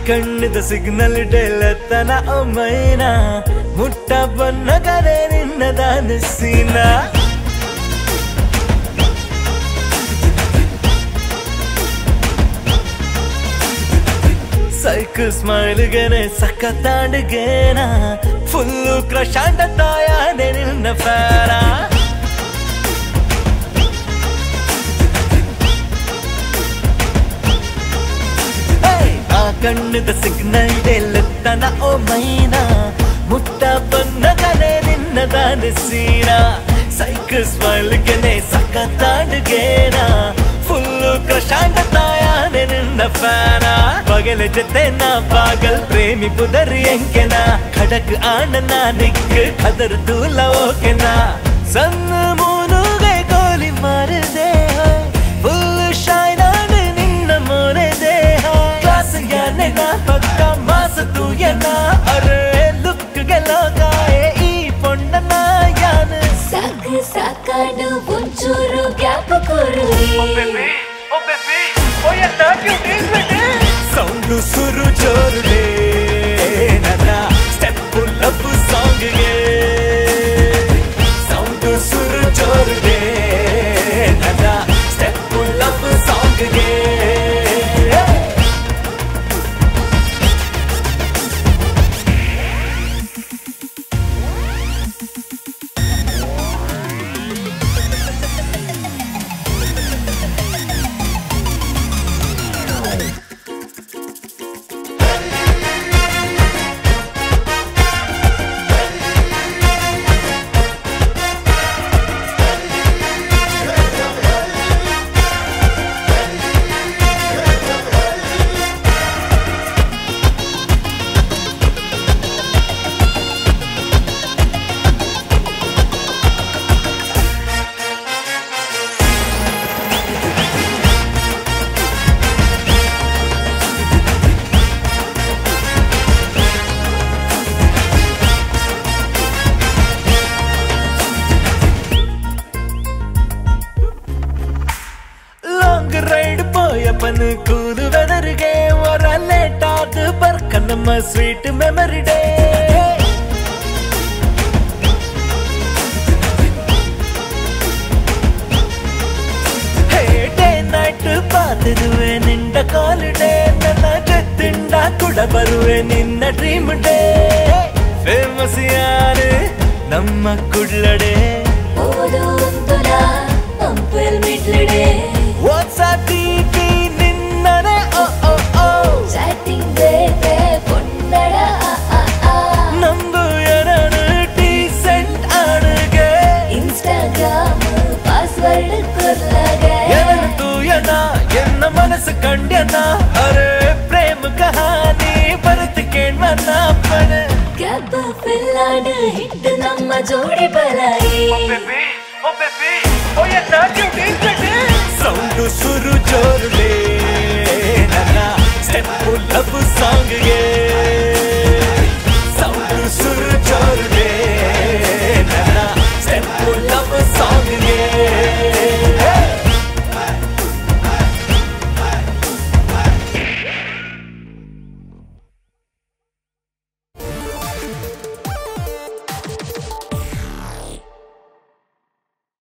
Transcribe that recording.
ಕಣ್ಣದ signal ಡೆಲ್ಲತನ ಒಮ್ಮೈನ ಮುಟ್ಟ ಬನ್ನಗರೆ ನಿನ್ನದ ನಸೀನ cycle ಸ್ಮೈಲ್ಗೆನೆ ಸಖತ್ತಾಡ್ಗೇನ full ಕ್ರಶಾಂತ ತಾಯಾನೆ ನಿನ್ನ ಫ್ಯಾನ ಕಣ್ಣದ signal ಡೆಲ್ಲತನ ಒಮ್ಮೈನ ಮುಟ್ಟ ಬನ್ನಗರೆ ನಿನ್ನದ ನಸೀನ ಸೈಕಲ್ ಸ್ಮೈಲ್ಗೆನೆ ಸಖತ್ತಾಡ್ಗೇನ ಫುಲ್ಲು ಕ್ರಶಾಂತ ತಾಯಾನೆ ನಿನ್ನ ಫ್ಯಾನ ಪಗಲ ಜೊತೆ ನಾ ಪಾಗಲ್ ಪ್ರೇಮಿ ಪುದರಿ ಎಂಕೆನ ಖಡಕ್ ಆನನ ನಿಕ್ ಖದರ್ ದೂಲ ಓಕೆನ ಸಣ್ಣ ಮೂನುಗೆ ಗೋಲಿ ಮಾರದೆ ಫುಲ್ ಶೈನ್ ಆನ ನಿನ್ನ ಮೋರೆದೆ ಕ್ಲಾಸ್ ಯಾನೆ ನಾ ಪಕ್ಕ ಮಾಸ ತೂ ಯನ ಅರೆ ಲುಕ್ ಗೆಲೋ ಕಾಯೆ ಈ ಪೊಣ್ಣನ ಯಾನ ಸಾಕು ಸಾಕಾಡು ಒಂಚೂರು ಗ್ಯಾಪ್ ಕೊರುವೆ ಓ ಬೇಬಿ ಓ ಯನ್ನ ಕ್ಯೂಟಿ ಬೇಟೆ ಸೌಂಡು ಸುರು ಜೋರುಡೆ ನನ್ನ ಸ್ಟೆಪ್ ಲವ್ ಸಾಂಗ್ಗೆ ಸೌಂಡು ಸುರು ಜೋರುಡೆ ನನ್ನ ಸ್ಟೆಪ್ ಲವ್ ಸಾಂಗ್ಗೆ ರೈಡ್ ಪೋಯಪ್ಪನ ಕೂದು ವೆದರ್ಗೆ ವರ ಲೇಟ್ ಆದ ಬರ್ಕ ನಮ್ಮ sweet memory day day night ಪಾತಿರುವೆ ನಿಂಡ ಕಾಲ್ ಡೇ ನನ್ನ ಜೊತ್ತಿಂಡ ಕೂಡ ಬರುವೆ ನಿನ್ನ ಡ್ರೀಮ್ ಡೇ ಫೇಮಸ್ ಯಾರು ನಮ್ಮ ಕುಡ್ಲಡೆ ಓದು ಅಂತುಲ ಅಂಪಲ್ ಮಿಡ್ಲಡೆ ವಾಟ್ಸ್ಆಪ್ ಟಿಟಿ ನಿನ್ನನೆ ಓ ಓ ಓ ಚಾಟಿಂಗ್ ಬೇಕೆ ಪೊನ್ನಡ ನಂದು ಎರಡು ಡೀಸೆಂಟ್ ಆಡುಗೆ ಇನ್ಸ್ಟಾಗ್ರಾಮ್ ಪಾಸ್ವರ್ಡ್ ಕೊರ್ಲಗೆ ಎನಂತು ಎನ ಎನ್ನ ಮನಸ್ಸು ಕಂಡ್ಯನ ಅರೆ ಪ್ರೇಮ ಕಹಾನಿ ಬರುತ್ತ ಕೇಳ್ಮನ ಪಡ ಕ್ಯಾಬ್ ಫಿಲ್ಲಾಡ್ ಹಿಟ್ ನಮ್ಮ ಜೋಡಿ ಬಲಾಯಿ ಓ ಬೇಬಿ ಓ ಎನ್ನ ಕ್ಯೂಟಿ ಬೇಟೆ ಸೌಂಡು ಸುರು ಜೋರುಡೆ ನನ್ನ ಸ್ಟೆಪ್ ಲವ್ ಸಾಂಗ್ಗೆ